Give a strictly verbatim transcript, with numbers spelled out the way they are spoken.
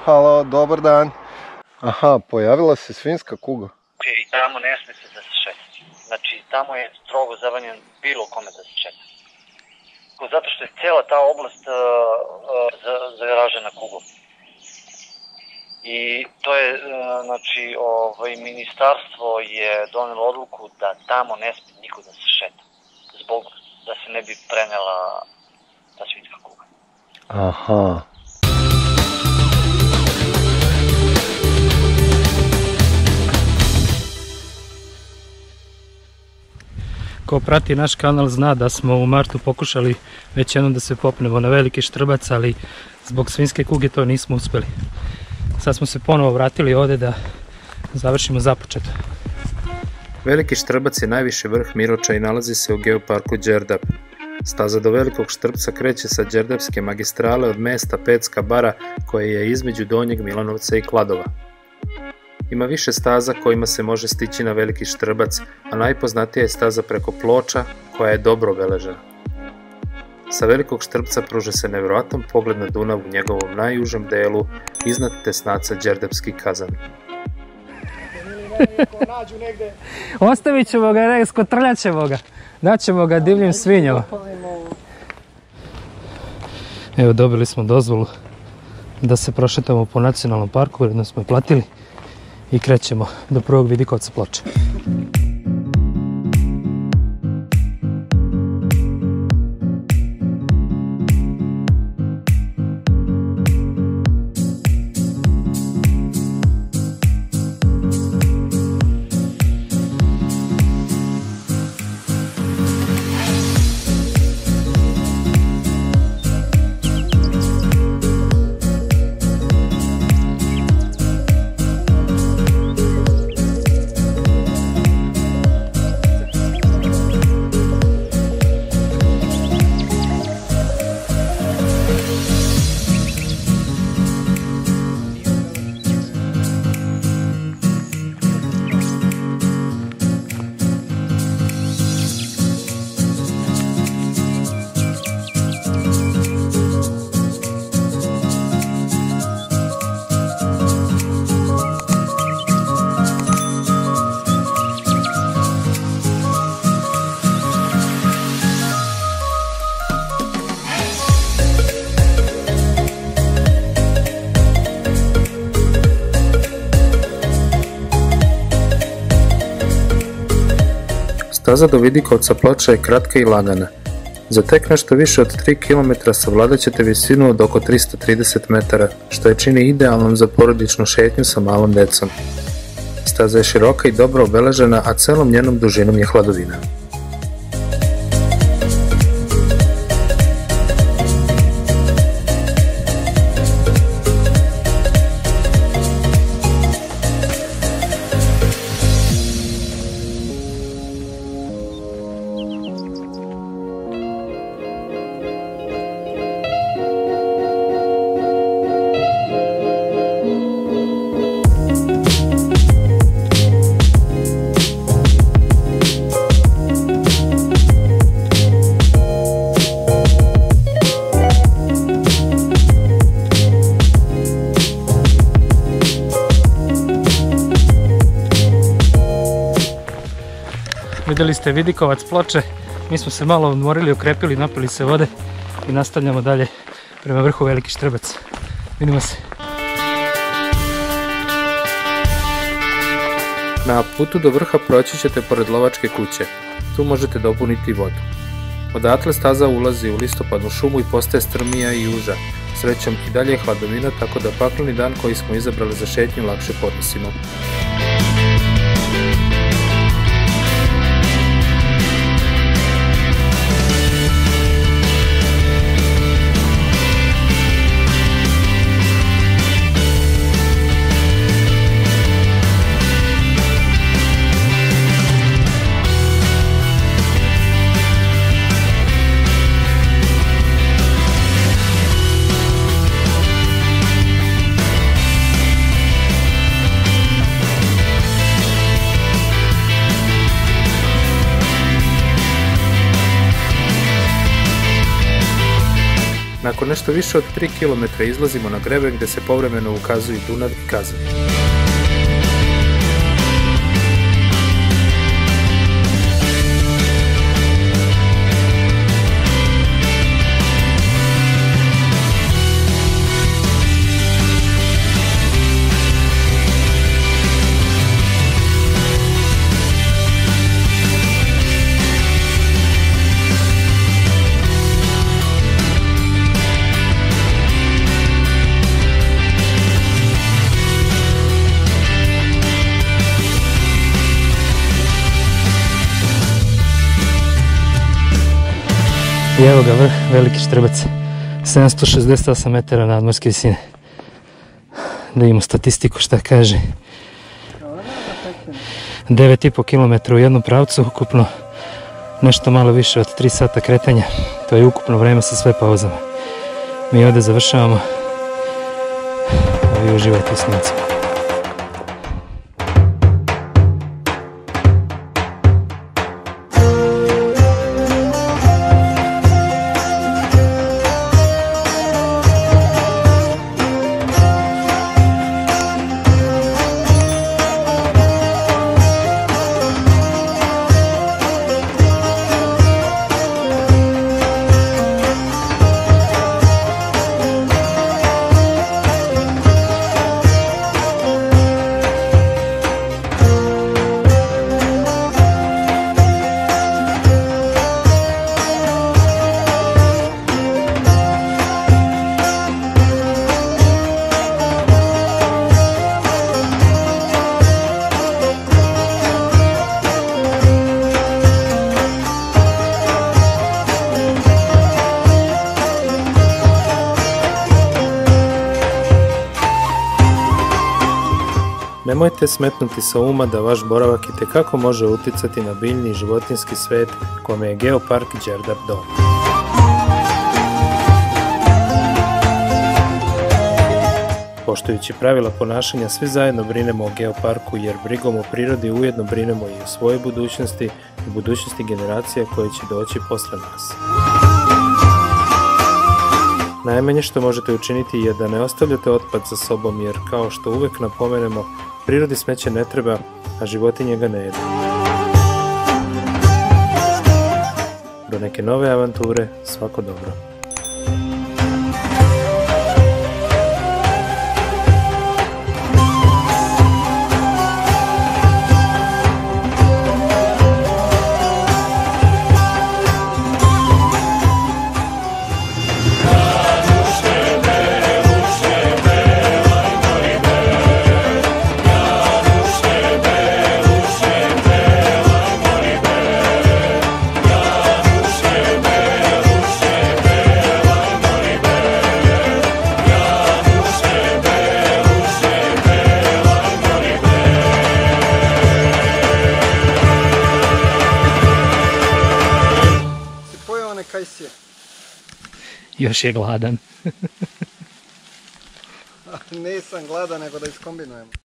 Halo, dobar dan. Aha, pojavila se svinjska kuga. I tamo ne smije se da se šeta. Znači, tamo je strogo zabranjeno bilo kome da se šeta. Zato što je cijela ta oblast uh, uh, zaražena kugom. I to je, uh, znači, ovaj, ministarstvo je donelo odluku da tamo ne smije niko da se šeta. Zbog da se ne bi prenela ta svinjska kuga. Aha. Ko prati naš kanal zna da smo u martu pokušali već jednom da se popnemo na Veliki Štrbac, ali zbog svinjske kuge to nismo uspjeli. Sad smo se ponovo vratili ovdje da završimo započeto. Veliki Štrbac je najviši vrh Miroča i nalazi se u geoparku Đerdap. Staza do Velikog Štrbca kreće sa Đerdapske magistrale od mesta Pecka bara koje je između Donjeg Milanovca i Kladova. Ima više staza kojima se može stići na Veliki Štrbac, a najpoznatija je staza preko Ploča koja je dobro obeležena. Sa Velikog Štrbca pruža se nevjerojatan pogled na Dunav u njegovom najužem delu iznad tesnaca Đerdapski kazan. Ostavit ćemo ga, skotrljat ćemo ga, daćemo ga divljim svinjama. Evo, dobili smo dozvolu da se prošetamo po nacionalnom parku, uredno smo je platili i krećemo do prvog vidikovca Ploče. Staza do vidikovca Ploča je kratka i lagana. Za tek nešto više od tri kilometra savladat ćete visinu od oko trista trideset metara, što je čini idealnom za porodičnu šetnju sa malom decom. Staza je široka i dobro obeležena, a celom njenom dužinom je hladovina. Vidjeli ste vidikovac Ploče, mi smo se malo odmorili, okrepili, napili se vode i nastavljamo dalje prema vrhu Veliki Štrbac. Vidimo se. Na putu do vrha proći ćete pored lovačke kuće. Tu možete dopuniti vodu. Odatle staza ulazi u listopadnu šumu i postaje strmija i uža. Srećom i dalje je hladovina, tako da pakleni dan koji smo izabrali za šetnju lakše podnosimo. Nakon nešto više od tri kilometra izlazimo na greben gde se povremeno ukazuju Dunav i Kazan. I evo ga vrh, Veliki Štrbac, sedamsto šezdeset osam metara nadmorske visine. Da imamo statistiku šta kaže. devet i po kilometra u jednom pravcu, ukupno nešto malo više od tri sata kretanja. To je ukupno vreme sa sve pauzama. Mi ovdje završavamo. Vi uživajte u snimcima. Nemojte smetnuti sa uma da vaš boravak itekako može uticati na biljni i životinjski svet kome je Geopark Đerdap dom. Poštujući pravila ponašanja, svi zajedno brinemo o Geoparku jer brigom o prirodi ujedno brinemo i o svojoj budućnosti i budućnosti generacija koje će doći posle nas. Najmanje što možete učiniti je da ne ostavljate otpad za sobom jer, kao što uvek napomenemo, prirodi smeće ne treba, a životinje ga ne jedu. Do neke nove avanture, svako dobro. Još je gladan. Nisam gladan, nego da iskombinujemo.